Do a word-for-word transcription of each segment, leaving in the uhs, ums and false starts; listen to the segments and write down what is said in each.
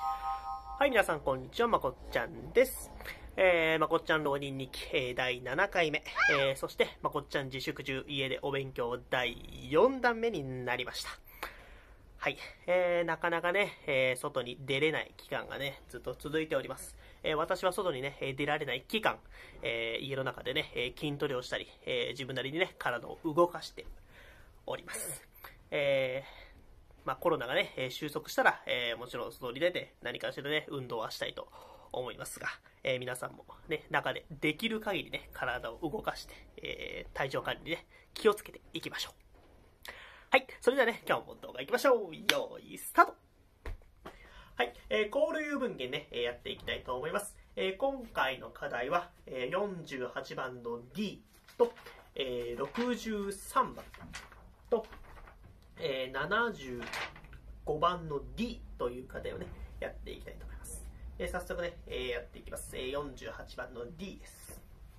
はい、皆さん、こんにちは。まこっちゃんです。えー、まこっちゃん浪人日記、えー、だいななかいめ。えー、そして、まこっちゃん自粛中、家でお勉強だいよんだんめになりました。はい。えー、なかなかね、えー、外に出れない期間がね、ずっと続いております。えー、私は外にね、出られない期間、えー、家の中でね、筋トレをしたり、えー、自分なりにね、体を動かしております。えー、まあコロナがね、収束したら、えー、もちろん外に出て何かしらね、運動はしたいと思いますが、えー、皆さんもね、中でできる限りね、体を動かして、えー、体調管理にね、気をつけていきましょう。はい、それではね、今日も動画いきましょう。よーい、スタート。はい、えー、交流文献ね、やっていきたいと思います。えー、今回の課題は、えー、よんじゅうはちばんの D と、えー、ろくじゅうさんばんと、えー、ななじゅうごばんの D という課題をね、やっていきたいと思います。えー、早速ね、えー、やっていきます。えー、よんじゅうはちばんの D です。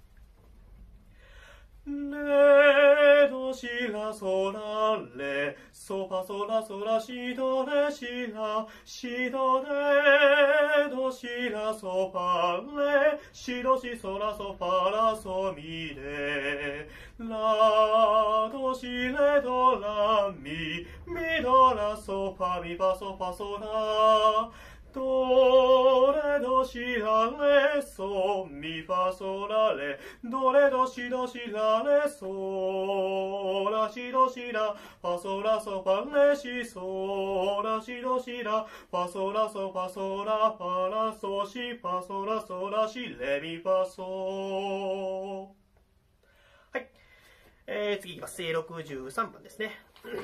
レドシラソラレソファソラソラシドレシラシドレドシラソファレシドシソラソファラソミレラドシレドラミミドラソファミファソファソラドレドシラレソミファソラレドレドシドシラレソラシドシラファソラソファレシソラシドシラファソラソファソラファラソシファソラソラシレミファソ。はい、えー、次いきます。ろくじゅうさんばんですね。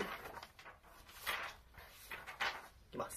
いきます。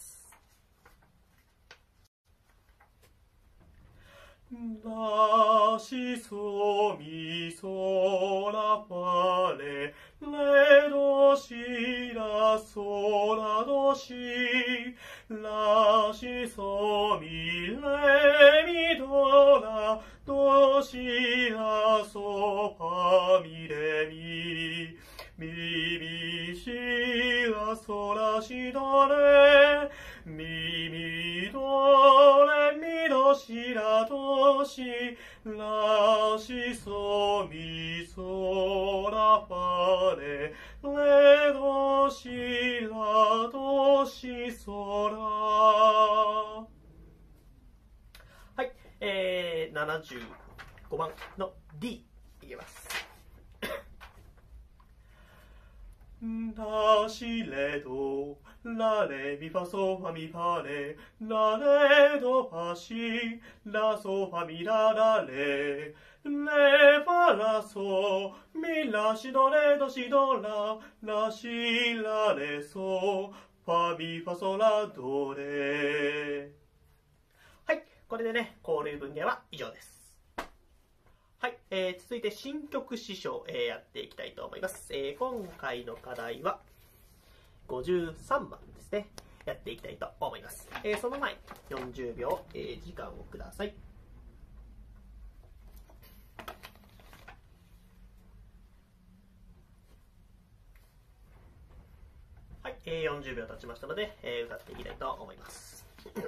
ラシソミソラファレレドシラソラドシラシソミレミドラドシラソファミレミミミシラソラシドレミミドレミドシラドシラシソミソラファレレドシラドシソラ。はい、えー、ななじゅうごばんの D いきます。ラシレドラレミファソファミファレラレドファシラソファミララレレファラソミラシドレドシドララシラレソファミファソラドレ。はい、これでね、交流文献は以上です。はい、えー、続いて新曲師匠、えー、やっていきたいと思います。えー、今回の課題はごじゅうさんばんですね。やっていきたいと思います。えー、その前、よんじゅうびょう、えー、時間をください。はい、えー、よんじゅうびょう経ちましたので、えー、歌っていきたいと思います。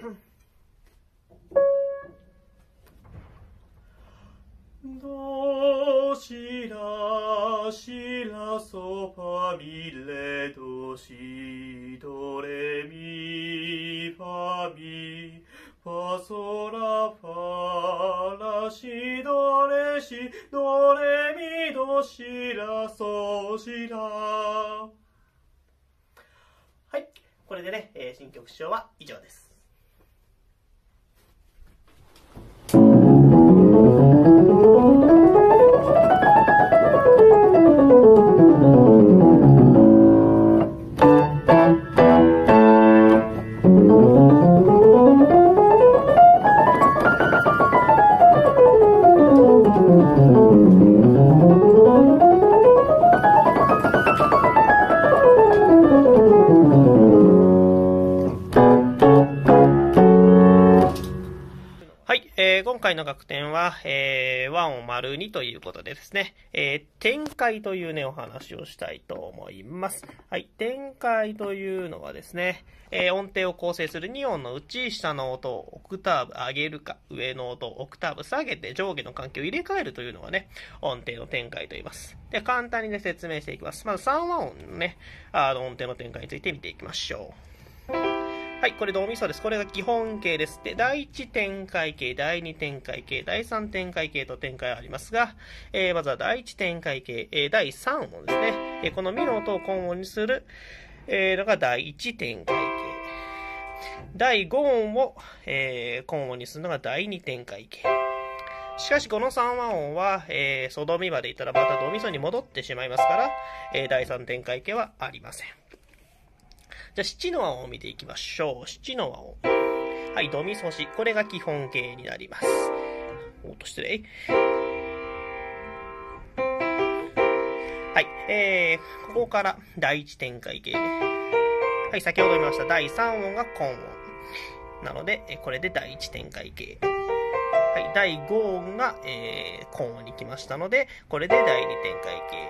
ドシラシラソファミレドシドレミファミファソラファラシドレシドレミドシラソシラ。はい、これでね、えー、新曲師匠は以上です。 えー、今回の学点は、えー、和音丸にということでですね、えー、展開というね、お話をしたいと思います。はい、展開というのはですね、えー、音程を構成するに音のうち、下の音をオクターブ上げるか、上の音をオクターブ下げて上下の関係を入れ替えるというのがね、音程の展開と言います。で、簡単にね、説明していきます。まずさん和音のね、あの音程の展開について見ていきましょう。はい、これドミソです。これが基本形です。で、だいいち展開形、だいに展開形、だいさん展開形と展開ありますが、えー、まずはだいいち展開形、えー、だいさん音ですね。えー、このミの音を根音にする、えー、のがだいいち展開形。だいご音を、えー、根音にするのがだいに展開形。しかし、このさん和音は、えー、ソドミまでいったらまたドミソに戻ってしまいますから、えー、だいさん展開形はありません。じゃあ、七の和音を見ていきましょう。七の和音。はい、ドミソシ。これが基本形になります。おっと、失礼。はい、えー、ここからだいいち展開形ね。はい、先ほど見ました。だいさん音が根音。なので、これでだいいち展開形。はい、だいご音が、えー、根音に来ましたので、これでだいに展開形。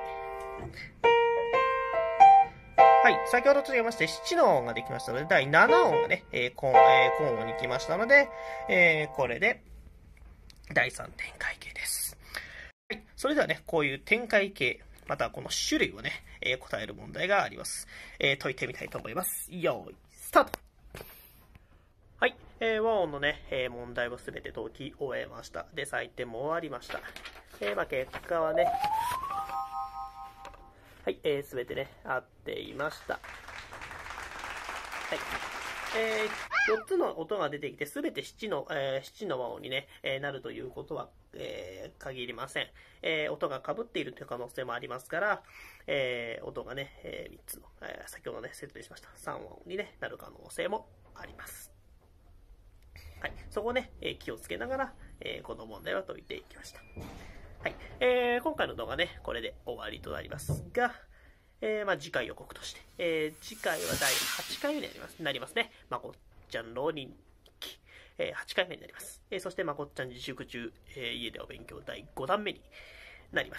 はい。先ほどと違いまして、七の音ができましたので、だいなな音がね、えー、根、えー、根音に来ましたので、えー、これで、だいさん展開形です。はい。それではね、こういう展開形、またこの種類をね、えー、答える問題があります。えー、解いてみたいと思います。よーい、スタート。はい。えー、和音のね、えー、問題をすべて解き終えました。で、採点も終わりました。えー、まあ、結果はね、はい、えー、すべてね、合っていました。はい。えー、よっつの音が出てきて、すべて七の、えー、七の和音にね、えー、なるということは、えー、限りません。えー、音が被っているという可能性もありますから、えー、音がね、えー、みっつの、えー、先ほどね、説明しました。さん和音に、ね、なる可能性もあります。はい。そこをね、えー、気をつけながら、えー、この問題は解いていきました。はい。えー、今回の動画ね、これで終わりとなりますが、えー、まあ次回予告として、えー、次回はだいはちかいめになります、なりますね。まこっちゃん浪人期、えー、はちかいめになります。えー、そしてまこっちゃん自粛中、えー、家でお勉強だいごだんめになります。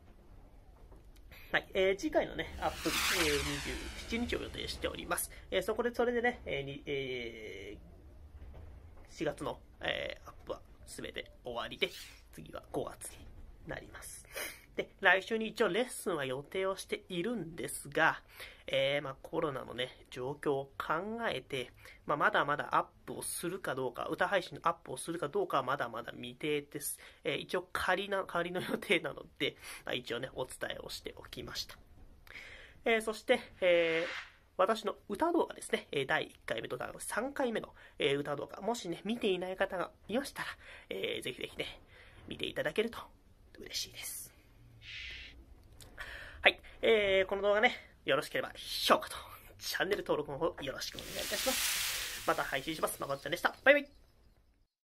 はい。えー、次回のね、アップ日、えー、にじゅうしちにちを予定しております。えー、そこで、それでね、えーにえー、しがつの、えー、アップはすべて終わりで、次はごがつになります。で、来週に一応レッスンは予定をしているんですが、えー、まあコロナのね、状況を考えて、まあまだまだアップをするかどうか、歌配信のアップをするかどうかはまだまだ未定です。えー、一応仮な、仮の予定なので、まあ、一応ね、お伝えをしておきました。えー、そして、えー、私の歌動画ですね、だいいっかいめとさんかいめの歌動画、もしね、見ていない方がいましたら、えー、ぜひぜひね、見ていただけると嬉しいです。はい。えー、この動画ね、よろしければ評価とチャンネル登録の方よろしくお願いいたします。また配信します。まこっちゃんでした。バイバイ。